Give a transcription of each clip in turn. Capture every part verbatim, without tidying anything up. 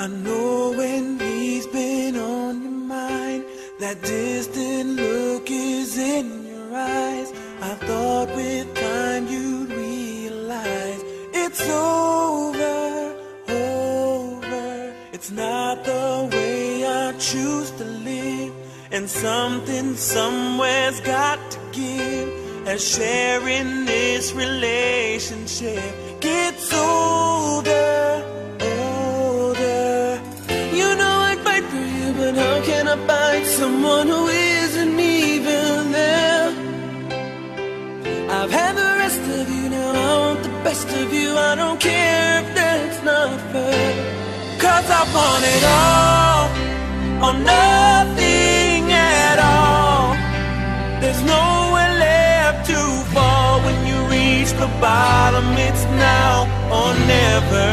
I know when he's been on your mind, that distant look is in your eyes. I thought with time you'd realize it's over, over. It's not the way I choose to live, and something somewhere's got to give, as sharing this relationship gets older, older. You know I'd fight for you, but how can I find someone who isn't even there? I've had the rest of you, now I want the best of you. I don't care if that's not fair, 'cause I want it all or nothing at all. There's nowhere left to fall. When you reach the bottom, it's now or never.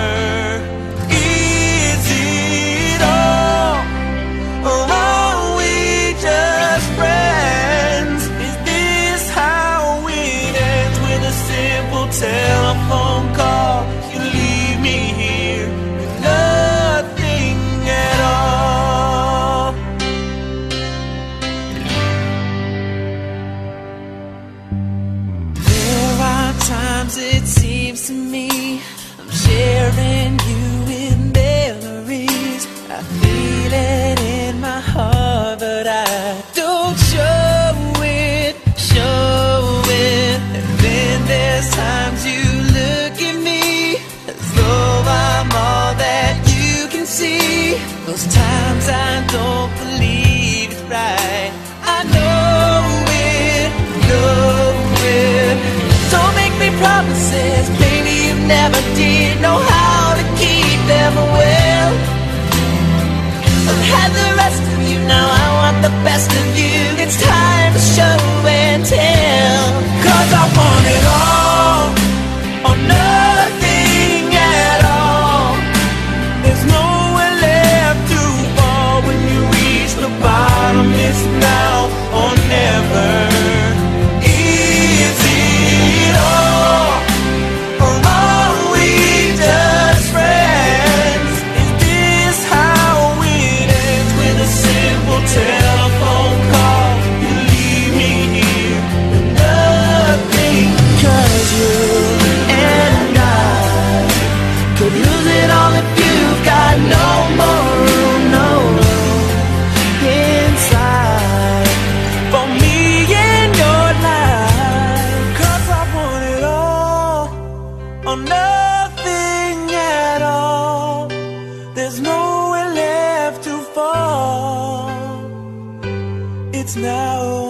Is it all, or are we just friends? Is this how it ends, with a simple telephone call? You leave me here with nothing at all. There are times it seems to me I'm sharing you in memories. I feel it in my heart, but I don't show it, show it. And then there's times you look at me as though I'm all that you can see. Those times I don't believe it's right. I know it, know it. Don't make me promises, baby, you never did know how to keep them well. I've had the rest of you, now I want the best of you. It's time to show and tell, 'cause I want it all or nothing at all. There's nowhere left to fall. When you reach the bottom, it's now or never. Is it all, or are we just friends? Is this how it ends, with a simple telephone call? You leave me here with nothing, 'cause you and I could lose it all if you've got no more room, no room inside for me in your life. 'Cause I want it all or nothing at all. There's nowhere left to fall. It's now